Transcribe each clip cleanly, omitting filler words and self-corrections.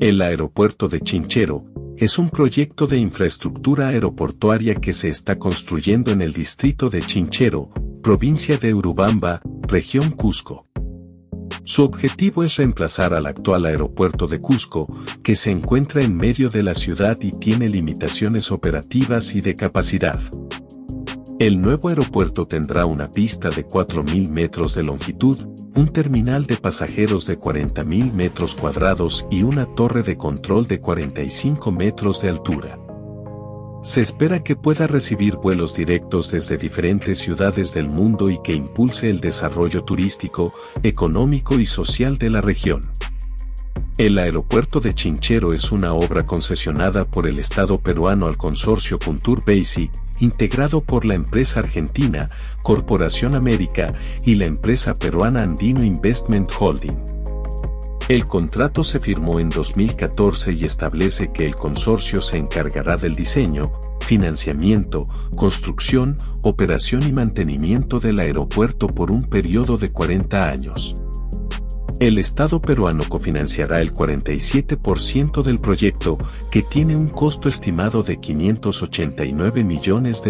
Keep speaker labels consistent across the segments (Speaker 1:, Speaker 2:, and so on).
Speaker 1: El aeropuerto de Chinchero es un proyecto de infraestructura aeroportuaria que se está construyendo en el distrito de Chinchero, provincia de Urubamba, región Cusco. Su objetivo es reemplazar al actual aeropuerto de Cusco, que se encuentra en medio de la ciudad y tiene limitaciones operativas y de capacidad. El nuevo aeropuerto tendrá una pista de 4.000 metros de longitud, un terminal de pasajeros de 40.000 metros cuadrados y una torre de control de 45 metros de altura. Se espera que pueda recibir vuelos directos desde diferentes ciudades del mundo y que impulse el desarrollo turístico, económico y social de la región. El aeropuerto de Chinchero es una obra concesionada por el Estado peruano al consorcio Puntur Basic, integrado por la empresa argentina, Corporación América, y la empresa peruana Andino Investment Holding. El contrato se firmó en 2014 y establece que el consorcio se encargará del diseño, financiamiento, construcción, operación y mantenimiento del aeropuerto por un periodo de 40 años. El Estado peruano cofinanciará el 47% del proyecto, que tiene un costo estimado de $589 millones.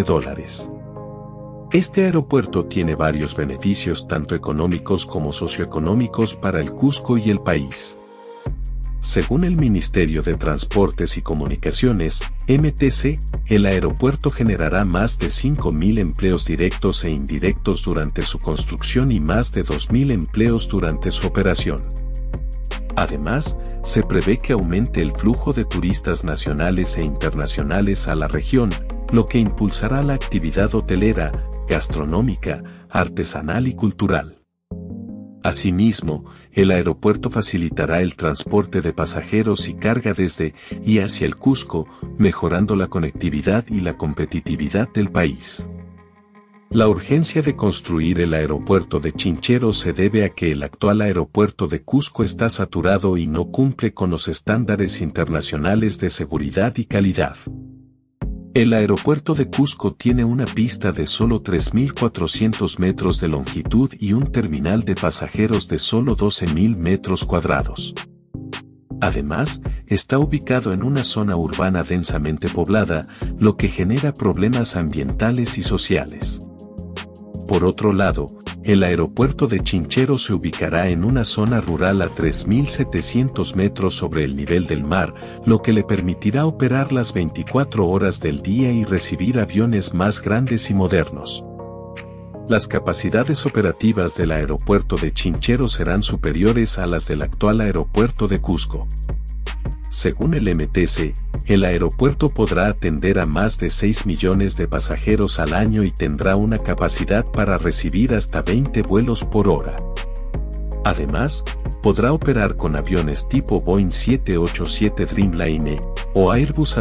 Speaker 1: Este aeropuerto tiene varios beneficios tanto económicos como socioeconómicos para el Cusco y el país. Según el Ministerio de Transportes y Comunicaciones, MTC, el aeropuerto generará más de 5.000 empleos directos e indirectos durante su construcción y más de 2.000 empleos durante su operación. Además, se prevé que aumente el flujo de turistas nacionales e internacionales a la región, lo que impulsará la actividad hotelera, gastronómica, artesanal y cultural. Asimismo, el aeropuerto facilitará el transporte de pasajeros y carga desde y hacia el Cusco, mejorando la conectividad y la competitividad del país. La urgencia de construir el aeropuerto de Chinchero se debe a que el actual aeropuerto de Cusco está saturado y no cumple con los estándares internacionales de seguridad y calidad. El aeropuerto de Cusco tiene una pista de solo 3.400 metros de longitud y un terminal de pasajeros de solo 12.000 metros cuadrados. Además, está ubicado en una zona urbana densamente poblada, lo que genera problemas ambientales y sociales. Por otro lado, el aeropuerto de Chinchero se ubicará en una zona rural a 3.700 metros sobre el nivel del mar, lo que le permitirá operar las 24 horas del día y recibir aviones más grandes y modernos. Las capacidades operativas del aeropuerto de Chinchero serán superiores a las del actual aeropuerto de Cusco. Según el MTC, el aeropuerto podrá atender a más de 6 millones de pasajeros al año y tendrá una capacidad para recibir hasta 20 vuelos por hora. Además, podrá operar con aviones tipo Boeing 787 Dreamliner o Airbus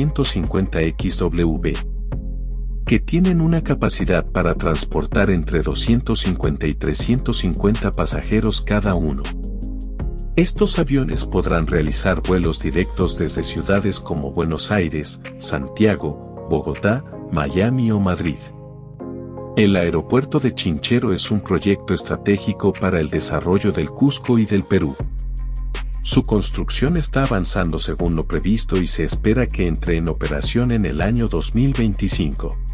Speaker 1: A350XW, que tienen una capacidad para transportar entre 250 y 350 pasajeros cada uno. Estos aviones podrán realizar vuelos directos desde ciudades como Buenos Aires, Santiago, Bogotá, Miami o Madrid. El aeropuerto de Chinchero es un proyecto estratégico para el desarrollo del Cusco y del Perú. Su construcción está avanzando según lo previsto y se espera que entre en operación en el año 2025.